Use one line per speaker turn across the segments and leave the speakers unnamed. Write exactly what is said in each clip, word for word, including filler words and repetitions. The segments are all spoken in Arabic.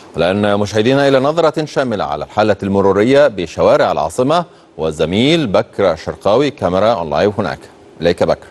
لأن مشاهدينا إلى نظرة شاملة على الحالة المرورية بشوارع العاصمة، والزميل بكر الشرقاوي كاميرا أون لايف هناك. إليك بكر.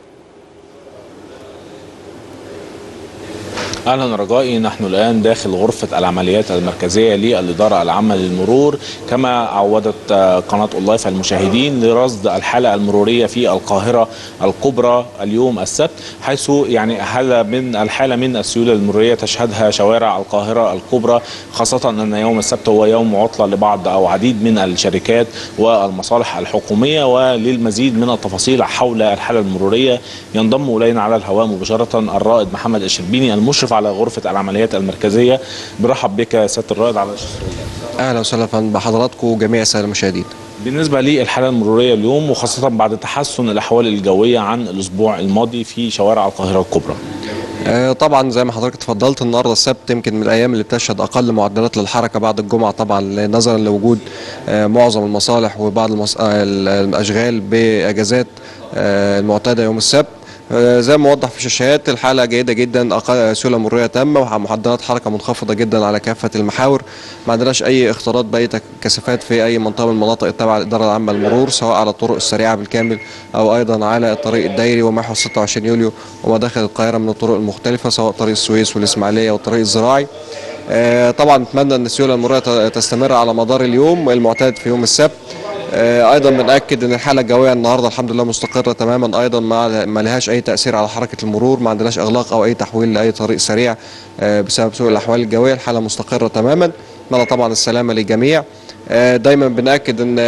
أهلا رجائي، نحن الآن داخل غرفة العمليات المركزية للإدارة العامة للمرور، كما عودت قناة أون لايف المشاهدين لرصد الحالة المرورية في القاهرة الكبرى اليوم السبت، حيث يعني حالة من الحالة من السيولة المرورية تشهدها شوارع القاهرة الكبرى، خاصة أن يوم السبت هو يوم عطلة لبعض أو عديد من الشركات والمصالح الحكومية. وللمزيد من التفاصيل حول الحالة المرورية ينضم إلينا على الهواء مباشرة الرائد محمد الشربيني المشرف على غرفة العمليات المركزية. برحب بك سيادة الرائد على الشاشة.
اهلا وسهلا بحضراتكم وجميع الساده المشاهدين.
بالنسبة للحالة المرورية اليوم، وخاصة بعد تحسن الأحوال الجوية عن الأسبوع الماضي في شوارع القاهرة الكبرى.
آه طبعا زي ما حضرتك اتفضلت، النهارده السبت يمكن من الايام اللي بتشهد اقل معدلات للحركه بعد الجمعه، طبعا نظرا لوجود آه معظم المصالح وبعض المص... آه الاشغال باجازات آه المعتاده يوم السبت. زي ما وضح في الشاشات، الحاله جيده جدا، سيوله مروريه تامه ومعدلات حركه منخفضه جدا على كافه المحاور. ما عندناش اي اختلاط باي كثافات في اي منطقه من المناطق التابعه للاداره العامه للمرور، سواء على الطرق السريعه بالكامل او ايضا على الطريق الدائري ومحور ستة وعشرين يوليو ومداخل القاهره من الطرق المختلفه، سواء طريق السويس والاسماعيليه والطريق الزراعي. طبعا نتمنى ان السيوله المروريه تستمر على مدار اليوم المعتاد في يوم السبت. ايضا بنأكد ان الحاله الجويه النهارده الحمد لله مستقره تماما، ايضا ما ما لهاش اي تاثير على حركه المرور، ما عندناش اغلاق او اي تحويل لاي طريق سريع بسبب سوء الاحوال الجويه. الحاله مستقره تماما، نتمنى طبعا السلامه للجميع. دايما بنأكد ان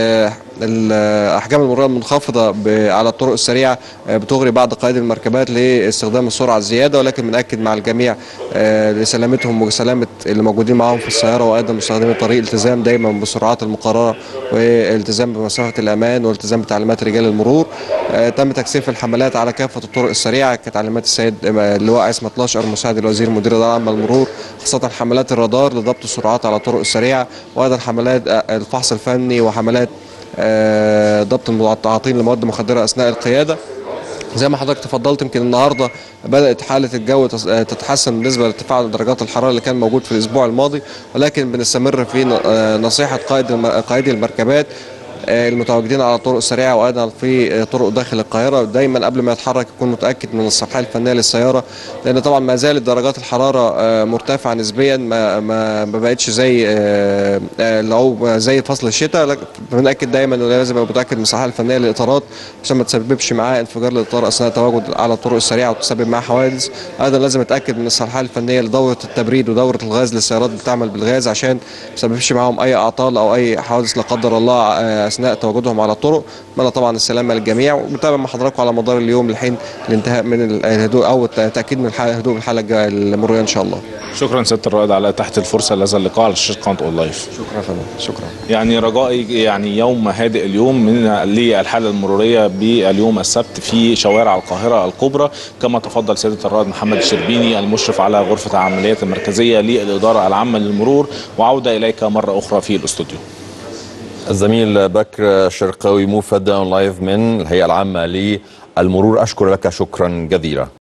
الاحجام المروريه المنخفضه على الطرق السريعه بتغري بعض قائدي المركبات لاستخدام السرعه الزياده، ولكن بنأكد مع الجميع لسلامتهم وسلامه اللي موجودين معاهم في السياره وايضا مستخدمي الطريق التزام دايما بالسرعات المقرره والالتزام بمسافه الامان والالتزام بتعليمات رجال المرور. تم تكثيف الحملات على كافه الطرق السريعه كتعليمات السيد اللواء عصمت الاشقر مساعد الوزير مدير الاداره العامه للمرور، خاصه حملات الرادار لضبط السرعات على الطرق السريعه، وايضا حملات الفحص الفني وحملات ضبط المتعاطين لمواد مخدره اثناء القياده. زي ما حضرتك تفضلت، يمكن النهارده بدات حاله الجو تتحسن بالنسبه لارتفاع درجات الحراره اللي كان موجود في الاسبوع الماضي، ولكن بنستمر في نصيحه قائد قائدي المركبات المتواجدين على الطرق السريعه وايضا في طرق داخل القاهره دايما قبل ما يتحرك يكون متاكد من الصلاحيه الفنيه للسياره، لان طبعا ما زالت درجات الحراره مرتفعه نسبيا، ما ما بقتش زي لو زي فصل الشتاء. لكن بنأكد دايما انه لازم يبقى متاكد من الصلاحيه الفنيه للاطارات عشان ما تسببش معاه انفجار للاطار اثناء التواجد على الطرق السريعه وتسبب معاه حوادث. ايضا لازم يتاكد من الصلاحيه الفنيه لدوره التبريد ودوره الغاز للسيارات بتعمل بالغاز عشان ما تسببش معاهم اي اعطال او اي حوادث لا قدر الله اثناء تواجدهم على الطرق. اتمنى طبعا السلامه للجميع، وبنتابع مع حضراتكم على مدار اليوم لحين الانتهاء من الهدوء او التاكيد من هدوء الحاله المروريه ان شاء الله.
شكرا سياده الرائد على اتاحه الفرصه لهذا اللقاء على شاشه قناه أون لايف.
شكرا فندم. شكرا.
يعني رجائي يعني يوم هادئ اليوم من للحاله المروريه باليوم السبت في شوارع القاهره الكبرى، كما تفضل سياده الرائد محمد الشربيني المشرف على غرفه العمليات المركزيه للاداره العامه للمرور. وعوده اليك مره اخرى في الاستوديو.
الزميل بكر الشرقاوي موفد أون لايف من الهيئة العامة للمرور، أشكر لك شكرا جزيلا.